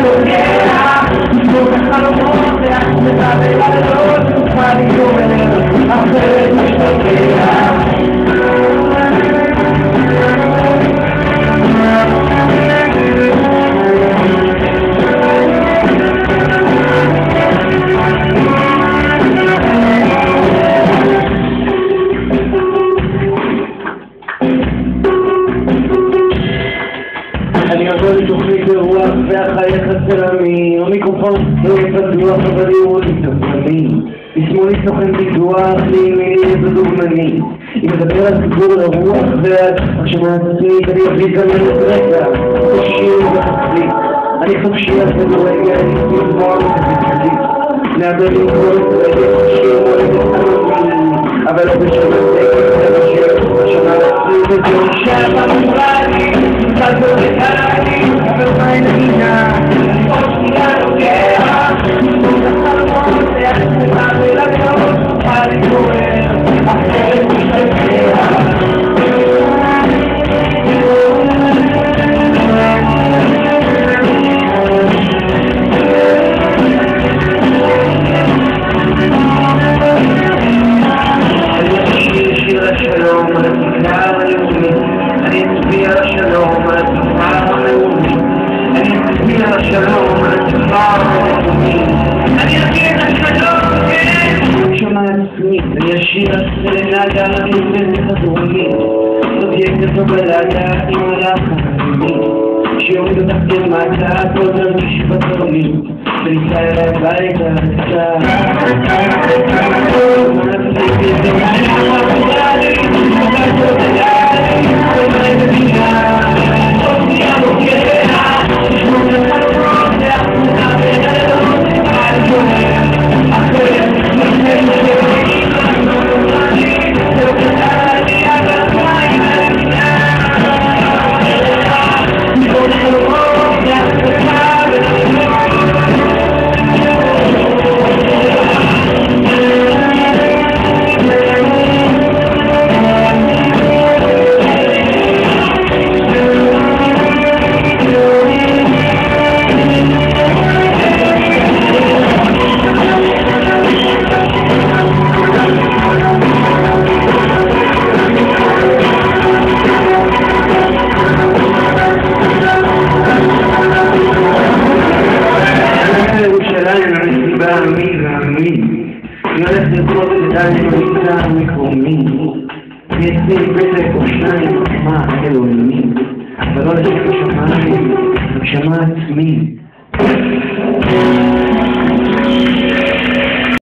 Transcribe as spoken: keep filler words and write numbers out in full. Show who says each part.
Speaker 1: אני עובד תוכנית ברוח והחייך הצלמי המיקרופון לא יפתוח אבל יראו לי תוכנית בשמאלי סוכן פיתוח לימיני איזה דוגמני אם מדבר על סיפור לרוח והחשמה עצמית אני אביא כאן לרגע תשאיר בחצית אני חופשי על כדורגל אני סמכון וחצית נעבר עם כל רגע תשאיר ולגחלומי אבל לא בשביל זה תשאיר השנה עצמית וזהו שבא מובלי Salgo de Cali, pero no hay niña, Oscar Noguera, nunca salgo de Argentina de la Dios, para correr, hacer el que se quiera. שלום, התופעה הלאומית אני אסביר השלום, התופעה הלאומית אני אסביר השלום, כן שומע עצמית, אני אשיר הסרנדה למובנת הדרומית סובייקט ובלדה עם הלחן הלאומית שיוריד אותך למטה, כל נרגיש בתרמית וניסה אליי הביתה קצת אני הולך לראות את דני במיצה המקומי ויצא לי פתק או שניים מה אלוהים אבל לא לשם שמיים, שמע עצמי